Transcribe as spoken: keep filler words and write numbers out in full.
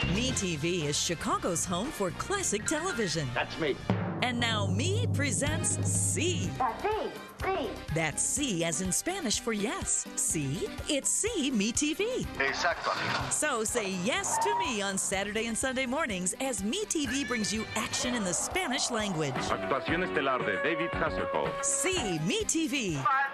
MeTV is Chicago's home for classic television. That's me. And now Me presents C. That's C. C. That's C as in Spanish for yes. See? It's C MeTV. Exacto, amigo. So say yes to me on Saturday and Sunday mornings as MeTV brings you action in the Spanish language. Actuación estelar de David Hasselhoff. C MeTV. Bye.